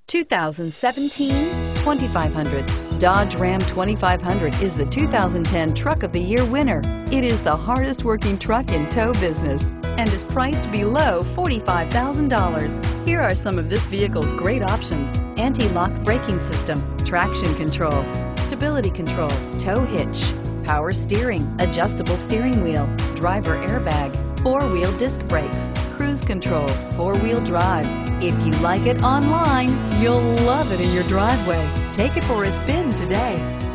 2017 2500. Dodge Ram 2500 is the 2010 Truck of the Year winner. It is the hardest working truck in tow business and is priced below $45,000. Here are some of this vehicle's great options: anti-lock braking system, traction control, stability control, tow hitch, power steering, adjustable steering wheel, driver airbag, four-wheel disc brakes, cruise control, four-wheel drive. If you like it online, you'll love it in your driveway. Take it for a spin today.